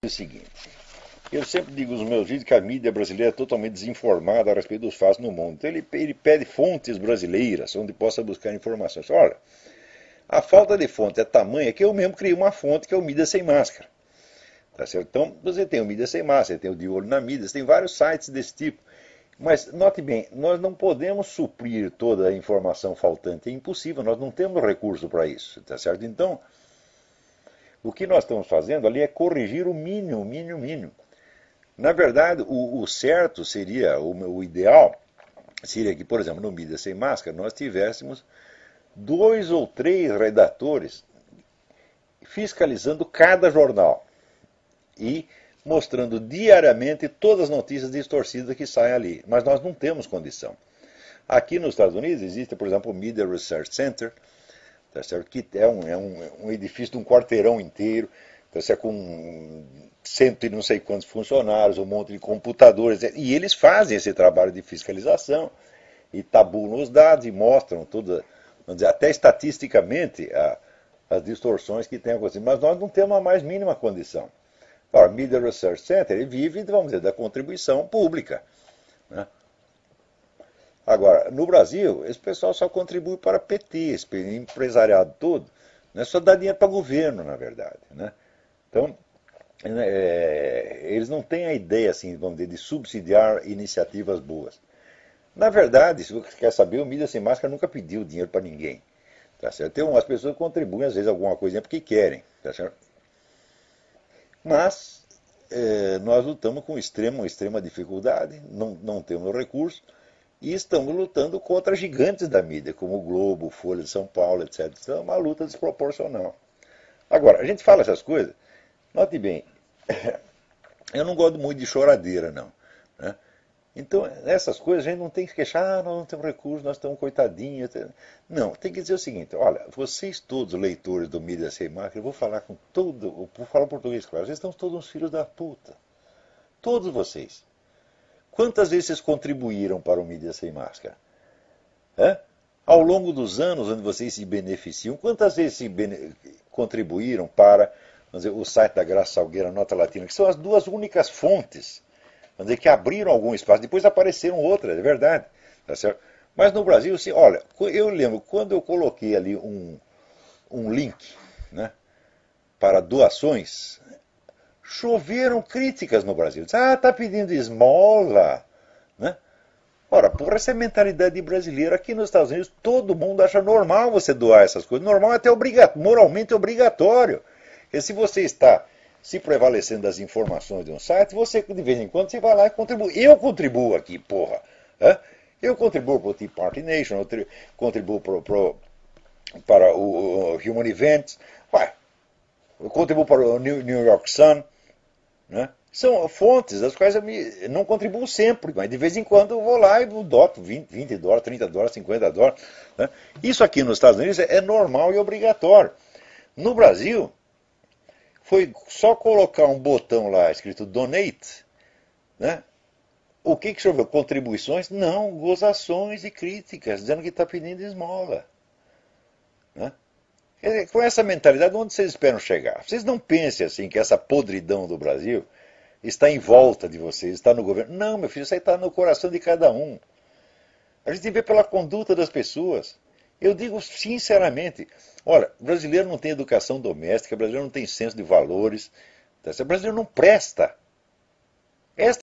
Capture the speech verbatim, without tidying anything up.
o seguinte, eu sempre digo nos meus vídeos que a mídia brasileira é totalmente desinformada a respeito dos fatos no mundo. Então ele, ele pede fontes brasileiras onde possa buscar informações. Olha, a falta de fonte é tamanha que eu mesmo criei uma fonte que é o Mídia Sem Máscara. Tá certo? Então você tem o Mídia Sem Máscara, tem o De Olho na Mídia, tem vários sites desse tipo. Mas note bem, nós não podemos suprir toda a informação faltante, é impossível, nós não temos recurso para isso. Tá certo? Então, o que nós estamos fazendo ali é corrigir o mínimo, mínimo, mínimo. Na verdade, o, o certo seria, o, o ideal, seria que, por exemplo, no Mídia Sem Máscara, nós tivéssemos dois ou três redatores fiscalizando cada jornal e mostrando diariamente todas as notícias distorcidas que saem ali. Mas nós não temos condição. Aqui nos Estados Unidos existe, por exemplo, o Media Research Center, tá certo? Que é, um, é um, um edifício de um quarteirão inteiro, tá certo? Com cento e não sei quantos funcionários, um monte de computadores, e eles fazem esse trabalho de fiscalização e tabulam os dados e mostram toda, vamos dizer, até estatisticamente a, as distorções que têm acontecido. Mas nós não temos a mais mínima condição. O Media Research Center ele vive, vamos dizer, da contribuição pública, né? Agora, no Brasil, esse pessoal só contribui para P T, esse empresariado todo, né? Só dá dinheiro para governo, na verdade, né? Então, é, eles não têm a ideia, assim, vamos dizer, de subsidiar iniciativas boas. Na verdade, se você quer saber, o Mídia Sem Máscara nunca pediu dinheiro para ninguém, tá certo? Tem umas pessoas que contribuem, às vezes, alguma coisinha porque querem, tá certo? Mas é, nós lutamos com extrema, extrema dificuldade, não, não temos recursos, e estamos lutando contra gigantes da mídia, como o Globo, Folha de São Paulo, etcétera. Então é uma luta desproporcional. Agora, a gente fala essas coisas, note bem, eu não gosto muito de choradeira, não, né? Então, essas coisas a gente não tem que queixar, ah, nós não temos recursos, nós estamos coitadinhos. Não, tem que dizer o seguinte, olha, vocês todos leitores do Mídia Sem Máscara, eu vou falar com todo, vou falar português claro, vocês estão todos uns filhos da puta. Todos vocês. Quantas vezes vocês contribuíram para o Mídia Sem Máscara? É? Ao longo dos anos onde vocês se beneficiam, quantas vezes se bene... contribuíram para, vamos dizer, o site da Graça Salgueira, Nota Latina, que são as duas únicas fontes, vamos dizer, que abriram algum espaço, depois apareceram outras, é verdade, tá certo? Mas no Brasil, assim, olha, eu lembro, quando eu coloquei ali um, um link, né, para doações, choveram críticas no Brasil. Ah, está pedindo esmola, né? Ora, porra, essa é a mentalidade brasileira. Aqui nos Estados Unidos, todo mundo acha normal você doar essas coisas. Normal é até obrigatório, moralmente obrigatório. Porque se você está se prevalecendo das informações de um site, você de vez em quando você vai lá e contribui. Eu contribuo aqui, porra. É? Eu contribuo para o Tea Party Nation, eu contribuo pro, pro, para o, o Human Events, ué, eu contribuo para o New, New York Sun, né? São fontes das quais eu me, não contribuo sempre, mas de vez em quando eu vou lá e doto vinte, vinte dólares, trinta dólares, cinquenta dólares. Né? Isso aqui nos Estados Unidos é normal e obrigatório. No Brasil, foi só colocar um botão lá escrito Donate, né? O que que choveu? Contribuições? Não, gozações e críticas, dizendo que está pedindo esmola. Né? Com essa mentalidade, onde vocês esperam chegar? Vocês não pensem assim que essa podridão do Brasil está em volta de vocês, está no governo. Não, meu filho, isso aí está no coração de cada um. A gente vê pela conduta das pessoas. Eu digo sinceramente, olha, brasileiro não tem educação doméstica, brasileiro não tem senso de valores, o brasileiro não presta. Esta